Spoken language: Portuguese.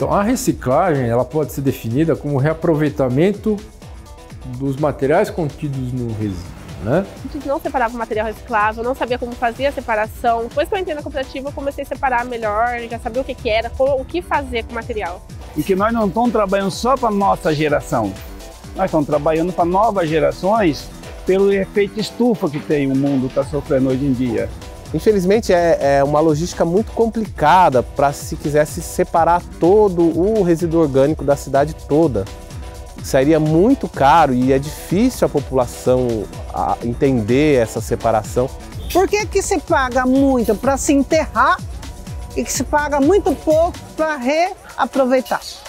Então, a reciclagem ela pode ser definida como reaproveitamento dos materiais contidos no resíduo, né? A gente não separava o material reciclável, não sabia como fazer a separação. Depois que eu entrei na cooperativa, eu comecei a separar melhor, já sabia o que era, o que fazer com o material. E que nós não estamos trabalhando só para a nossa geração, nós estamos trabalhando para novas gerações pelo efeito estufa que tem o mundo está sofrendo hoje em dia. Infelizmente é uma logística muito complicada para se quisesse separar todo o resíduo orgânico da cidade toda. Seria muito caro e é difícil a população entender essa separação. Por que que se paga muito para se enterrar e que se paga muito pouco para reaproveitar?